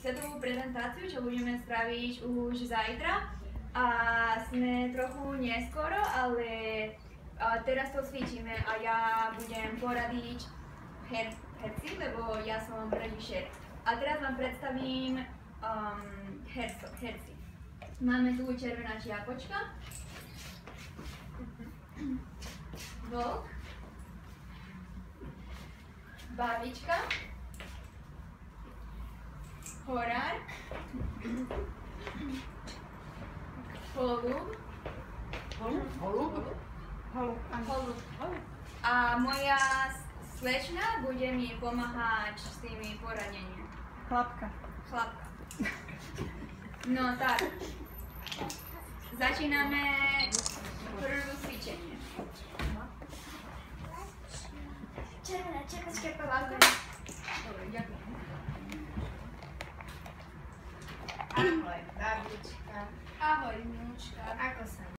svetovú prezentáciu, čo budeme spraviť už zajtra. A sme trochu neskoro, ale teraz to cvičíme a ja budem poradiť herci, lebo ja som režisér. A teraz vám predstavím herci. Máme tu červená čiapočka, vlk, babička, horár, holub. A moja slečna bude mi pomáhať s tými poradeniami. Chlapka. No tak. Začíname prvé cvičenie. Červená červená plavka. Dobre, ďakujem. Ahoj, babička. Ahoj, vnúčka. Ako sa